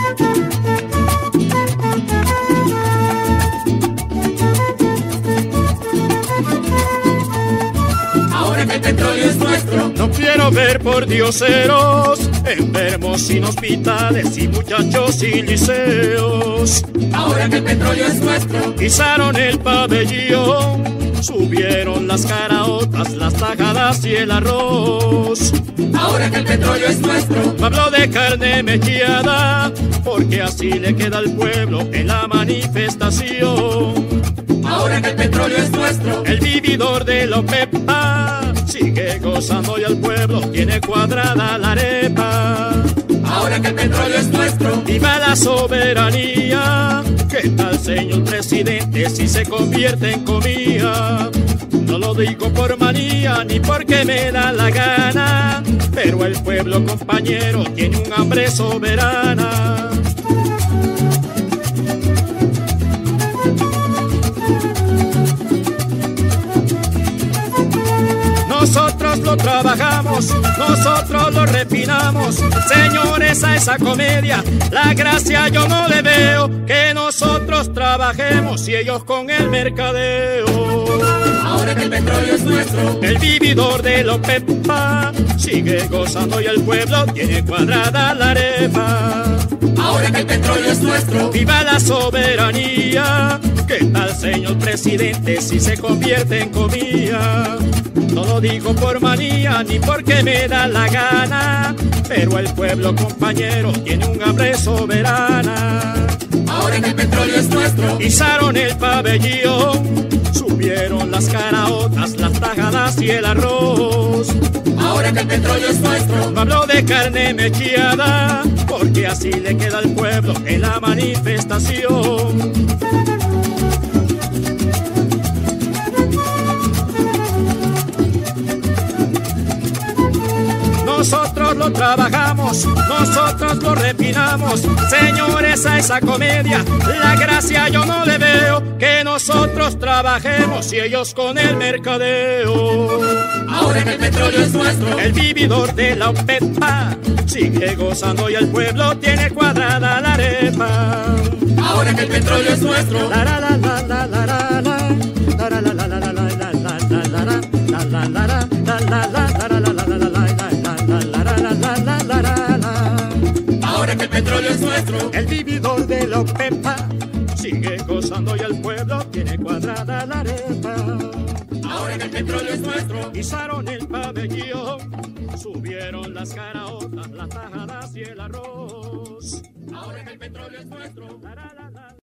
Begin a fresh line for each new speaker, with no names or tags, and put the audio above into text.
Ahora que el petróleo es nuestro,
no quiero ver por dioseros, enfermos sin hospitales y muchachos sin liceos.
ahora que el petróleo es nuestro,
Pisaron el pabellón, subieron las caraotas, las tajadas y el arroz.
ahora que el petróleo es nuestro,
Habló de carne mechada, porque así le queda al pueblo en la manifestación.
ahora que el petróleo es nuestro,
El vividor de la OPEPA sigue gozando y al pueblo tiene cuadrada la arepa.
ahora que el petróleo es nuestro,
¡Viva la soberanía! ¿Qué tal, señor presidente, si se convierte en comida? No lo digo por manía ni porque me da la gana, pero el pueblo, compañero, tiene un hambre soberana. Nosotros lo trabajamos, nosotros lo refinamos. Señores, a esa comedia la gracia yo no le veo. Que nosotros trabajemos y ellos con el mercadeo.
ahora que el petróleo es nuestro,
El vividor de la OPEPA sigue gozando y el pueblo tiene cuadrada la arepa.
ahora que el petróleo es nuestro,
¡Viva la soberanía! ¿Qué tal, señor presidente, si se convierte en comida? No lo digo por manía ni porque me da la gana, pero el pueblo, compañero, tiene un hambre soberana.
ahora que el petróleo es nuestro,
Pisaron el pabellón, subieron las caraotas, las tajadas y el arroz.
ahora que el petróleo es nuestro,
Habló de carne mechada, porque así le queda al pueblo en la manifestación. Nosotros lo trabajamos, nosotros lo refinamos. Señores, a esa comedia la gracia yo no le veo. Que nosotros trabajemos y ellos con el mercadeo.
ahora que el petróleo es nuestro,
El vividor de la OPEPA sigue gozando y el pueblo tiene cuadrada la arepa.
ahora que el petróleo es nuestro,
La la la la la la la la la la la la la la la la la la la.
ahora que el petróleo es nuestro,
El vividor de la OPEPA sigue gozando y el pueblo tiene cuadrada la arepa.
ahora que el petróleo es nuestro,
Pisaron el pabellón, subieron las caraotas, las tajadas y el arroz.
ahora que el petróleo es nuestro.